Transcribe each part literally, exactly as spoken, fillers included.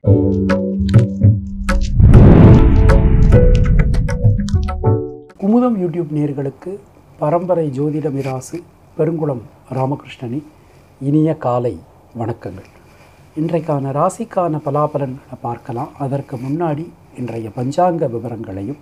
Kumudam YouTube நேயர்களுக்கு பரம்பரை ஜோதிட மிராசு பெருங்குளம் ராமகிருஷ்ணனின் இனிய காலை வணக்கங்கள். இன்றைக்கான ராசிக்கான பலாபலன்களை பார்க்கலாம். அதற்கு முன்னாடி இன்றைய பஞ்சாங்க விவரங்களையும்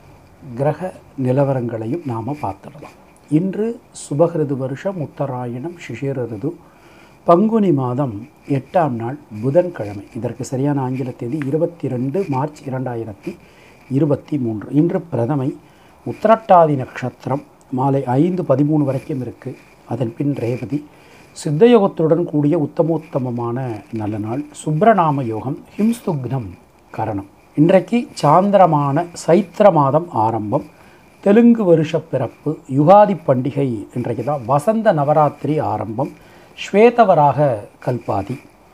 கிரக நிலவரங்களையும் நாம் பார்த்துடலாம். இன்று சுபகிருது வருஷம் உத்தராயணம் சிஷிர ரிது பங்குனி மாதம் எட்டாம் நாள் புதன்கிழமை. இதற்கு சரியான ஆங்கில தேதி இருபத்தி ரெண்டு மார்ச் இரண்டாயிரத்தி இருபத்தி மூன்று. இன்று பிரதமை உத்திரட்டாதி நட்சத்திரம் மாலை ஐந்து பதிமூணு வரைக்கும் இருக்குது. அதன் பின் ரேவதி சித்தயோகத்துடன் கூடிய உத்தமோத்தமமான நல்ல நாள். சுப்ரநாம யோகம் ஹிம்ஸ்துக்னம் கரணம். இன்றைக்கு சாந்திரமான சைத்திர மாதம் ஆரம்பம். தெலுங்கு வருஷ பிறப்பு. யுகாதி பண்டிகை இன்றைக்கு தான். வசந்த நவராத்திரி ஆரம்பம். ஸ்வேதவராக கல்பாதி.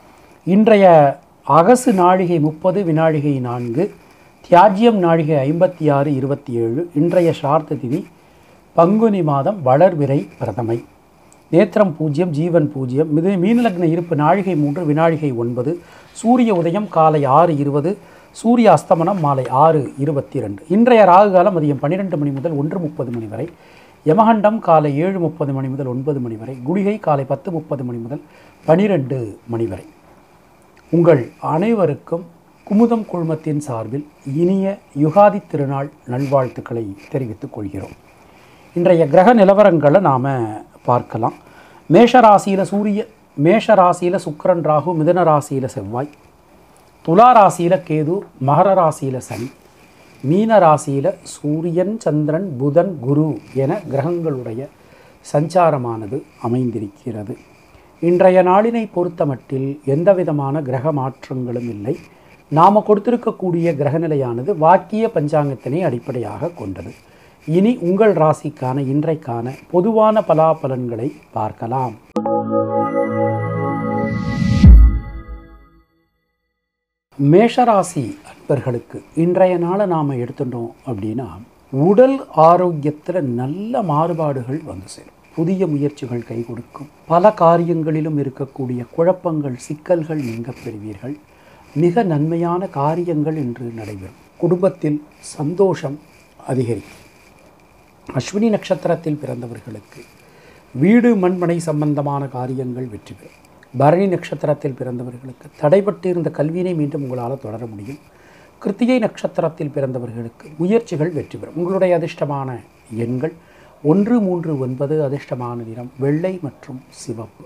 இன்றைய அகசு நாழிகை முப்பது, வினாழிகை நான்கு, தியாஜ்யம் நாழிகை ஐம்பத்தி ஆறு இருபத்தி ஏழு. இன்றைய சார்த்த திதி பங்குனி மாதம் வளர்விரை பிரதமை. நேத்திரம் பூஜ்யம், ஜீவன் பூஜ்யம். மிது மீனலக்ன இருப்பு நாழிகை மூன்று, வினாழிகை ஒன்பது. சூரிய உதயம் காலை ஆறு இருபது, சூரிய அஸ்தமனம் மாலை ஆறு இருபத்தி ரெண்டு. இன்றைய ராகு காலம் மதியம் பன்னிரெண்டு மணி முதல் ஒன்று முப்பது மணி வரை. யமகண்டம் காலை ஏழு முப்பது மணி முதல் ஒன்பது மணி வரை. குளிகை காலை பத்து முப்பது மணி முதல் பனிரெண்டு மணி வரை. உங்கள் அனைவருக்கும் குமுதம் குழுமத்தின் சார்பில் இனிய யுகாதி திருநாள் நல்வாழ்த்துக்களை தெரிவித்துக் கொள்கிறோம். இன்றைய கிரக நிலவரங்களை நாம் பார்க்கலாம். மேஷராசியில் சூரிய மேஷராசியில் சுக்கிரன் ராகு, மிதுன ராசியில் செவ்வாய், துலா ராசியில் கேது, மகர ராசியில் சனி, மீன ராசியில் சூரியன் சந்திரன் புதன் குரு என கிரகங்களுடைய சஞ்சாரமானது அமைந்திருக்கிறது. இன்றைய நாளினை பொறுத்தமட்டில் எந்த விதமான கிரக மாற்றங்களும் இல்லை. நாம் கொடுத்திருக்கக்கூடிய கிரகநிலையானது வாக்கிய பஞ்சாங்கத்தினை அடிப்படையாக கொண்டது. இனி உங்கள் ராசிக்கான இன்றைக்கான பொதுவான பலாபலன்களை பார்க்கலாம். மேஷராசி அன்பர்களுக்கு இன்றைய நாளை நாம் எடுத்துட்டோம் அப்படின்னா, உடல் ஆரோக்கியத்தில் நல்ல மாறுபாடுகள் வந்து சேரும். புதிய முயற்சிகள் கை கொடுக்கும். பல காரியங்களிலும் இருக்கக்கூடிய குழப்பங்கள் சிக்கல்கள் நீங்க பெறுவீர்கள். மிக நன்மையான காரியங்கள் இன்று நடைபெறும். குடும்பத்தில் சந்தோஷம் அதிகரிக்கும். அஸ்வினி நட்சத்திரத்தில் பிறந்தவர்களுக்கு வீடு மண்மனை சம்பந்தமான காரியங்கள் வெற்றி பெறும். பரணி நட்சத்திரத்தில் பிறந்தவர்களுக்கு தடைபட்டு இருந்த கல்வியினை மீண்டும் உங்களால் தொடர முடியும். கிருத்திகை நட்சத்திரத்தில் பிறந்தவர்களுக்கு முயற்சிகள் வெற்றி பெறும். உங்களுடைய அதிர்ஷ்டமான எண்கள் ஒன்று மூன்று ஒன்பது. அதிர்ஷ்டமான நிறம் வெள்ளை மற்றும் சிவப்பு.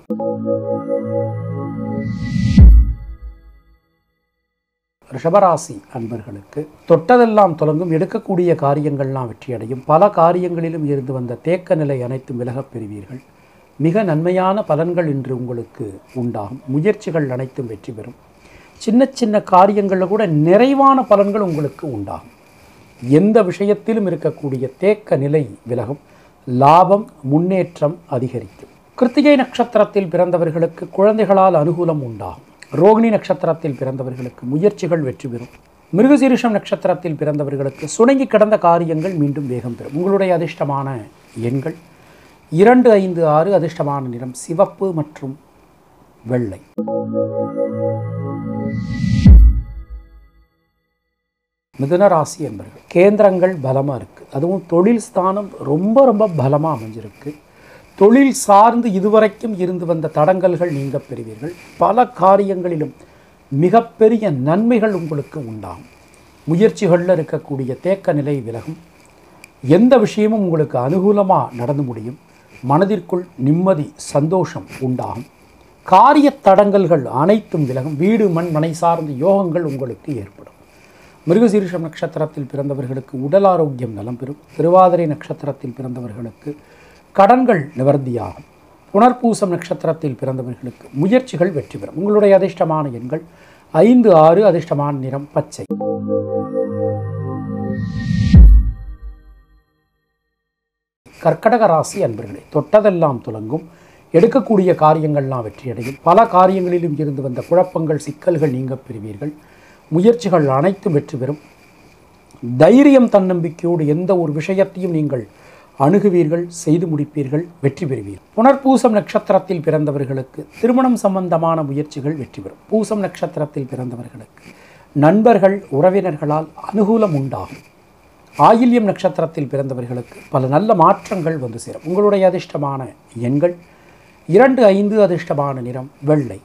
ரிஷபராசி அன்பர்களுக்கு தொட்டதெல்லாம் தொடங்கும். எடுக்கக்கூடிய காரியங்கள்லாம் வெற்றியடையும். பல காரியங்களிலும் இருந்து வந்த தேக்க நிலை அனைத்தும் விலகப் பெறுவீர்கள். மிக நன்மையான பலன்கள் இன்று உங்களுக்கு உண்டாகும். முயற்சிகள் அனைத்தும் வெற்றி பெறும். சின்ன சின்ன காரியங்களில் கூட நிறைவான பலன்கள் உங்களுக்கு உண்டாகும். எந்த விஷயத்திலும் இருக்கக்கூடிய தேக்க நிலை விலகும். லாபம் முன்னேற்றம் அதிகரிக்கும். கிருத்திகை நட்சத்திரத்தில் பிறந்தவர்களுக்கு குழந்தைகளால் அனுகூலம் உண்டாகும். ரோகிணி நட்சத்திரத்தில் பிறந்தவர்களுக்கு முயற்சிகள் வெற்றி பெறும். மிருகசீரிஷம் நட்சத்திரத்தில் பிறந்தவர்களுக்கு சுணங்கி கிடந்த காரியங்கள் மீண்டும் வேகம் பெறும். உங்களுடைய அதிர்ஷ்டமான எண்கள் இரண்டு ஐந்து ஆறு. அதிர்ஷ்டமான நிறம் சிவப்பு மற்றும் வெள்ளை. மிதுன ராசி என்பர்கள் கேந்திரங்கள் பலமாக இருக்குது. அதுவும் தொழில் ஸ்தானம் ரொம்ப ரொம்ப பலமாக அமைஞ்சிருக்கு. தொழில் சார்ந்து இதுவரைக்கும் இருந்து வந்த தடங்கல்கள் நீங்க பெறுவீர்கள். பல காரியங்களிலும் மிகப்பெரிய நன்மைகள் உங்களுக்கு உண்டாகும். முயற்சிகளில் இருக்கக்கூடிய தேக்க நிலை விலகும். எந்த விஷயமும் உங்களுக்கு அனுகூலமாக நடந்து முடியும். மனதிற்குள் நிம்மதி சந்தோஷம் உண்டாகும். காரிய தடங்கல்கள் அனைத்தும் விலகும். வீடு மண் மனை சார்ந்த யோகங்கள் உங்களுக்கு ஏற்படும். மிருகசீரிஷம் நட்சத்திரத்தில் பிறந்தவர்களுக்கு உடல் ஆரோக்கியம் நலம் பெறும். திருவாதிரை நட்சத்திரத்தில் பிறந்தவர்களுக்கு கடன்கள் நிவர்த்தியாகும். புனர்பூசம் நட்சத்திரத்தில் பிறந்தவர்களுக்கு முயற்சிகள் வெற்றி பெறும். உங்களுடைய அதிர்ஷ்டமான எண்கள் ஐந்து ஆறு. அதிர்ஷ்டமான நிறம் பச்சை. கர்க்கடக ராசி அன்பர்களே, தொட்டதெல்லாம் துலங்கும். எடுக்கக்கூடிய காரியங்கள்லாம் வெற்றியடையும். பல காரியங்களிலும் இருந்து வந்த குழப்பங்கள் சிக்கல்கள் நீங்க பெறுவீர்கள். முயற்சிகள் அனைத்தும் வெற்றி பெறும். தைரியம் தன்னம்பிக்கையோடு எந்த ஒரு விஷயத்தையும் நீங்கள் அணுகுவீர்கள், செய்து முடிப்பீர்கள், வெற்றி பெறுவீர்கள். புனர்பூசம் நட்சத்திரத்தில் பிறந்தவர்களுக்கு திருமணம் சம்பந்தமான முயற்சிகள் வெற்றி பெறும். பூசம் நட்சத்திரத்தில் பிறந்தவர்களுக்கு நண்பர்கள், உறவினர்களால் அனுகூலம் உண்டாகும். ஆயில்யம் நட்சத்திரத்தில் பிறந்தவர்களுக்கு பல நல்ல மாற்றங்கள் வந்து சேரும். உங்களுடைய அதிர்ஷ்டமான எண்கள் இரண்டு, ஐந்து. அதிர்ஷ்டமான நிறம் வெள்ளை.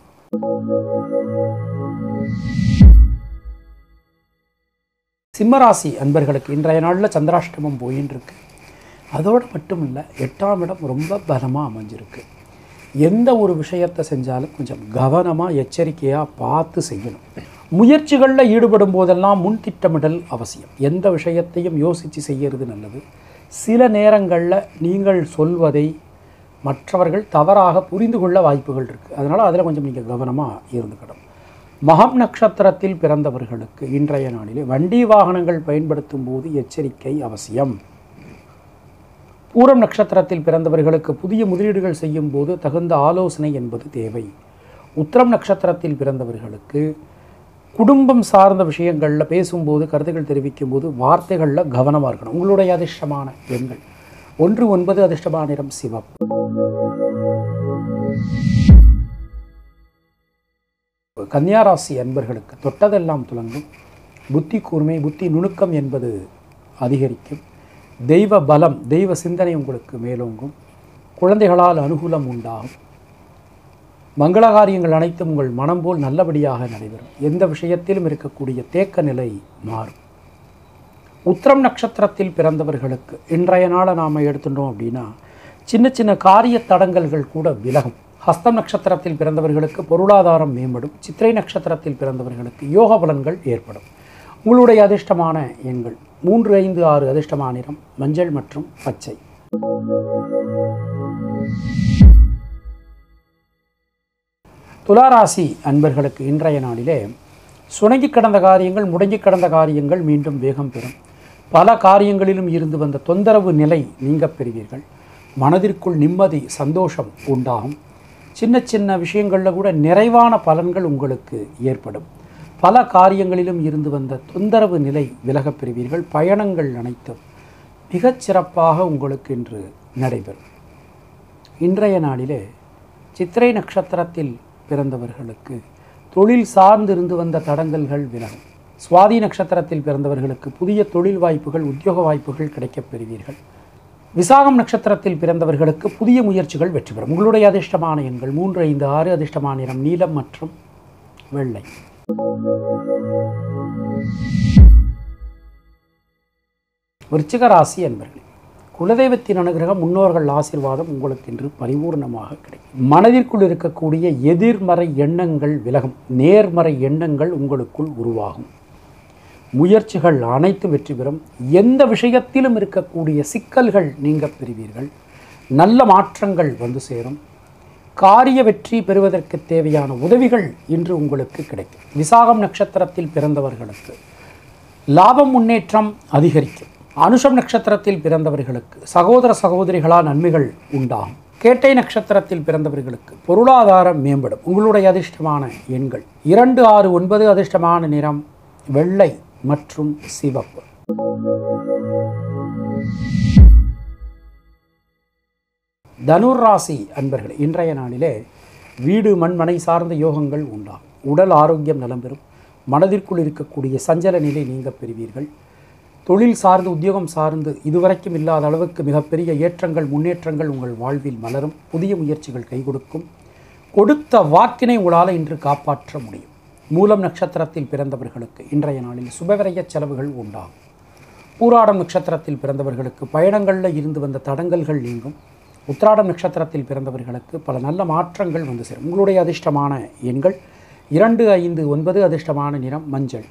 சிம்மராசி அன்பர்களுக்கு இன்றைய நாளில் சந்திராஷ்டமம் போயின்னு இருக்கு. அதோடு மட்டும் இல்லை, எட்டாம் இடம் ரொம்ப பலமாக அமைஞ்சிருக்கு. எந்த ஒரு விஷயத்தை செஞ்சாலும் கொஞ்சம் கவனமாக எச்சரிக்கையாக பார்த்து செய்யணும். முயற்சிகளில் ஈடுபடும் போதெல்லாம் முன் திட்டமிடல் அவசியம். எந்த விஷயத்தையும் யோசித்து செய்கிறது நல்லது. சில நேரங்களில் நீங்கள் சொல்வதை மற்றவர்கள் தவறாக புரிந்து கொள்ள வாய்ப்புகள் இருக்குது. அதனால் அதில் கொஞ்சம் நீங்கள் கவனமாக இருந்துக்கணும். மகம் நட்சத்திரத்தில் பிறந்தவர்களுக்கு இன்றைய நாளிலே வண்டி வாகனங்கள் பயன்படுத்தும் போது எச்சரிக்கை அவசியம். பூரம் நட்சத்திரத்தில் பிறந்தவர்களுக்கு புதிய முதலீடுகள் செய்யும் போது தகுந்த ஆலோசனை என்பது தேவை. உத்திரம் நட்சத்திரத்தில் பிறந்தவர்களுக்கு குடும்பம் சார்ந்த விஷயங்களில் பேசும்போது, கருத்துக்கள் தெரிவிக்கும் போது வார்த்தைகளில் கவனமாக இருக்கணும். உங்களுடைய அதிர்ஷ்டமான எண்கள் ஒன்று, ஒன்பது. அதிர்ஷ்டமான நிறம் சிவப்பு. கன்னியாராசி அன்பர்களுக்கு தொட்டதெல்லாம் துலங்கும். புத்தி கூர்மை, புத்தி நுணுக்கம் என்பது அதிகரிக்கும். தெய்வ பலம், தெய்வ சிந்தனை உங்களுக்கு மேலோங்கும். குழந்தைகளால் அனுகூலம் உண்டாகும். மங்களகாரியங்கள் அனைத்தும் உங்கள் மனம் போல் நல்லபடியாக நடைபெறும். எந்த விஷயத்திலும் இருக்கக்கூடிய தேக்க நிலை மாறும். உத்திரம் நட்சத்திரத்தில் பிறந்தவர்களுக்கு இன்றைய நாளை நாம் எடுத்துட்டோம் அப்படின்னா சின்ன சின்ன காரிய தடங்கல்கள் கூட விலகும். ஹஸ்தம் நட்சத்திரத்தில் பிறந்தவர்களுக்கு பொருளாதாரம் மேம்படும். சித்திரை நட்சத்திரத்தில் பிறந்தவர்களுக்கு யோக பலன்கள் ஏற்படும். உங்களுடைய அதிர்ஷ்டமான எண்கள் மூன்று, ஐந்து, ஆறு. அதிர்ஷ்டமான நிறம் மஞ்சள் மற்றும் பச்சை. துளாராசி அன்பர்களுக்கு இன்றைய நாளிலே சுணங்கி கடந்த காரியங்கள், முடங்கி கடந்த காரியங்கள் மீண்டும் வேகம் பெறும். பல காரியங்களிலும் இருந்து வந்த தொந்தரவு நிலை நீங்க பெறுவீர்கள். மனதிற்குள் நிம்மதி, சந்தோஷம் உண்டாகும். சின்ன சின்ன விஷயங்களில் கூட நிறைவான பலன்கள் உங்களுக்கு ஏற்படும். பல காரியங்களிலும் இருந்து வந்த தொந்தரவு நிலை விலகப் பெறுவீர்கள். பயணங்கள் அனைத்தும் மிகச்சிறப்பாக உங்களுக்கு இன்று நடைபெறும். இன்றைய நாளிலே சித்திரை நட்சத்திரத்தில் பிறந்தவர்களுக்கு தொழில் சார்ந்திருந்து வந்த தடங்கல்கள் விலகும். சுவாதி நட்சத்திரத்தில் பிறந்தவர்களுக்கு புதிய தொழில் வாய்ப்புகள், உத்தியோக வாய்ப்புகள் கிடைக்கப் பெறுவீர்கள். விசாகம் நட்சத்திரத்தில் பிறந்தவர்களுக்கு புதிய முயற்சிகள் வெற்றி பெறும். உங்களுடைய அதிர்ஷ்டமான எண்கள் மூன்று, ஐந்து, ஆறு. அதிர்ஷ்டமான நிறம் நீலம் மற்றும் வெள்ளை. விருச்சிக ராசி என்பர்களே, குலதெய்வத்தின் அனுகிரகம், முன்னோர்கள் ஆசீர்வாதம் உங்களுக்கு இன்று பரிபூர்ணமாக கிடைக்கும். மனதிற்குள் இருக்கக்கூடிய எதிர்மறை எண்ணங்கள் விலகும். நேர்மறை எண்ணங்கள் உங்களுக்குள் உருவாகும். முயற்சிகள் அனைத்தும் வெற்றி பெறும். எந்த விஷயத்திலும் இருக்கக்கூடிய சிக்கல்கள் நீங்க பெறுவீர்கள். நல்ல மாற்றங்கள் வந்து சேரும். காரிய வெற்றி பெறுவதற்கு தேவையான உதவிகள் இன்று உங்களுக்கு கிடைக்கும். விசாகம் நட்சத்திரத்தில் பிறந்தவர்களுக்கு லாபம், முன்னேற்றம் அதிகரிக்கும். அனுஷம் நட்சத்திரத்தில் பிறந்தவர்களுக்கு சகோதர சகோதரிகளால் நன்மைகள் உண்டாகும். கேட்டை நட்சத்திரத்தில் பிறந்தவர்களுக்கு பொருளாதாரம் மேம்படும். உங்களுடைய அதிர்ஷ்டமான எண்கள் இரண்டு, ஆறு, ஒன்பது. அதிர்ஷ்டமான நிறம் வெள்ளை மற்றும் சிவப்பு. தனுர் ராசி அன்பர்கள் இன்றைய நாளிலே வீடு, மண்மனை சார்ந்த யோகங்கள் உண்டாகும். உடல் ஆரோக்கியம் நலம் பெறும். மனதிற்குள் இருக்கக்கூடிய சஞ்சல நிலை நீங்க பெறுவீர்கள். தொழில் சார்ந்து, உத்தியோகம் சார்ந்து இதுவரைக்கும் இல்லாத அளவுக்கு மிகப்பெரிய ஏற்றங்கள், முன்னேற்றங்கள் உங்கள் வாழ்வில் மலரும். புதிய முயற்சிகள் கை கொடுக்கும். கொடுத்த வாக்கினை உங்களால் இன்று காப்பாற்ற முடியும். மூலம் நட்சத்திரத்தில் பிறந்தவர்களுக்கு இன்றைய நாளில் சுபவிரய செலவுகள் உண்டாகும். பூராடம் நட்சத்திரத்தில் பிறந்தவர்களுக்கு பயணங்களில் இருந்து வந்த தடங்கல்கள் நீங்கும். உத்திராடம் நட்சத்திரத்தில் பிறந்தவர்களுக்கு பல நல்ல மாற்றங்கள் வந்து சேரும். உங்களுடைய அதிர்ஷ்டமான எண்கள் இரண்டு, ஐந்து, ஒன்பது. அதிர்ஷ்டமான நிறம் மஞ்சள்.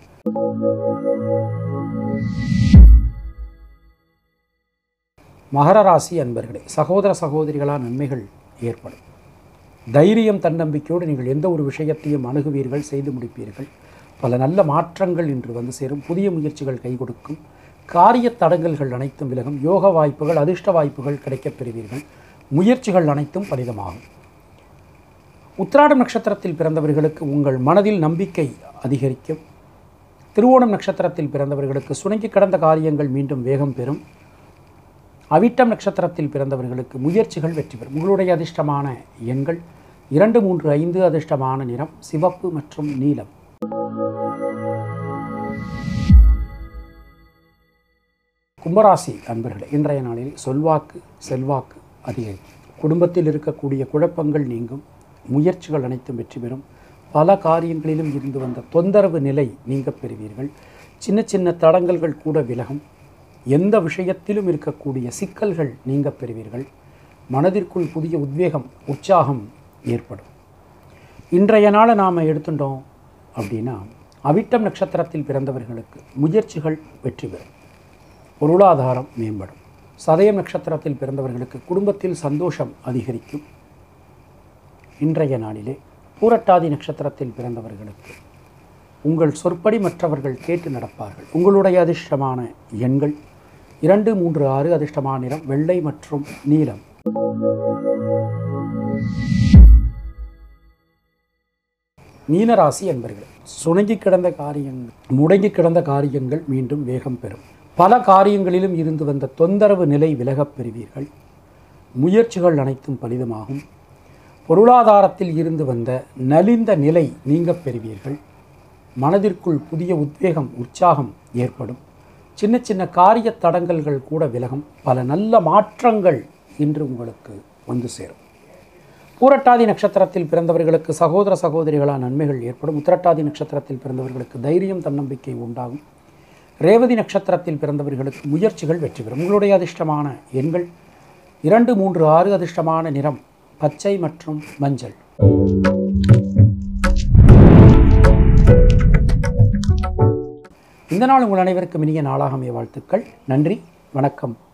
மகர ராசி அன்பர்களே, சகோதர சகோதரிகளால் நன்மைகள் ஏற்படும். தைரியம், தன்னம்பிக்கையோடு நீங்கள் எந்த ஒரு விஷயத்தையும் அணுகுவீர்கள், செய்து முடிப்பீர்கள். பல நல்ல மாற்றங்கள் இன்று வந்து சேரும். புதிய முயற்சிகள் கை கொடுக்கும். காரிய தடங்கல்கள் அனைத்தும் விலகும். யோக வாய்ப்புகள், அதிர்ஷ்ட வாய்ப்புகள் கிடைக்கப் பெறுவீர்கள். முயற்சிகள் அனைத்தும் பலிதமாகும். உத்திராடம் நட்சத்திரத்தில் பிறந்தவர்களுக்கு உங்கள் மனதில் நம்பிக்கை அதிகரிக்கும். திருவோணம் நட்சத்திரத்தில் பிறந்தவர்களுக்கு சுணங்கி கடந்த காரியங்கள் மீண்டும் வேகம் பெறும். அவிட்டம் நட்சத்திரத்தில் பிறந்தவர்களுக்கு முயற்சிகள் வெற்றி பெறும். உங்களுடைய அதிர்ஷ்டமான எண்கள் இரண்டு மூன்று ஐந்து, அதிர்ஷ்டமான நிறம் சிவப்பு மற்றும் நீலம். கும்பராசி அன்பர்களே, இன்றைய நாளில் சொல்வாக்கு செல்வாக்கு அதிகரிக்கும். குடும்பத்தில் இருக்கக்கூடிய குழப்பங்கள் நீங்கும். முயற்சிகள் அனைத்தும் வெற்றி பெறும். பல காரியங்களிலும் இருந்து வந்த தொந்தரவு நிலை நீங்க பெறுவீர்கள். சின்ன சின்ன தடங்கல்கள் கூட விலகும். எந்த விஷயத்திலும் இருக்கக்கூடிய சிக்கல்கள் நீங்க பெறுவீர்கள். மனதிற்குள் புதிய உத்வேகம் உற்சாகம் ஏற்படும். இன்றைய நாளை நாம் எடுத்துட்டோம் அப்படின்னா, அவிட்டம் நட்சத்திரத்தில் பிறந்தவர்களுக்கு முயற்சிகள் வெற்றி பெறும். பொருளாதாரம் மேம்படும். சதயம் நட்சத்திரத்தில் பிறந்தவர்களுக்கு குடும்பத்தில் சந்தோஷம் அதிகரிக்கும். இன்றைய நாளிலே பூரட்டாதி நட்சத்திரத்தில் பிறந்தவர்களுக்கு உங்கள் சொற்படி மற்றவர்கள் கேட்டு நடப்பார்கள். உங்களுடைய அதிர்ஷ்டமான எண்கள் இரண்டு மூன்று ஆறு, அதிர்ஷ்டமான நிறம் வெள்ளை மற்றும் நீலம். மீனராசி என்பர்கள், சுணங்கி கிடந்த காரியங்கள் முடங்கி கிடந்த காரியங்கள் மீண்டும் வேகம் பெறும். பல காரியங்களிலும் இருந்து வந்த தொந்தரவு நிலை விலகப் பெறுவீர்கள். முயற்சிகள் அனைத்தும் பலிதமாகும். பொருளாதாரத்தில் இருந்து வந்த நலிந்த நிலை நீங்க பெறுவீர்கள். மனதிற்குள் புதிய உத்வேகம் உற்சாகம் ஏற்படும். சின்ன சின்ன காரிய தடங்கல்கள் கூட விலகும். பல நல்ல மாற்றங்கள் இன்று உங்களுக்கு வந்து சேரும். பூரட்டாதி நட்சத்திரத்தில் பிறந்தவர்களுக்கு சகோதர சகோதரிகளால் நன்மைகள் ஏற்படும். உத்திரட்டாதி நட்சத்திரத்தில் பிறந்தவர்களுக்கு தைரியம் தன்னம்பிக்கை உண்டாகும். ரேவதி நட்சத்திரத்தில் பிறந்தவர்களுக்கு முயற்சிகள் வெற்றி பெறும். உங்களுடைய அதிர்ஷ்டமான எண்கள் இரண்டு மூன்று ஆறு, அதிர்ஷ்டமான நிறம் பச்சை மற்றும் மஞ்சள். இந்த நாள் உங்கள் அனைவருக்கும் இனிய நாளாக அமைய வாழ்த்துக்கள். நன்றி, வணக்கம்.